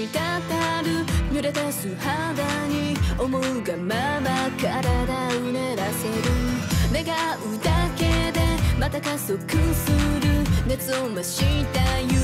滴る濡れた素肌に思うがまま体をうねらせる。願うだけでまた加速する熱を増した夢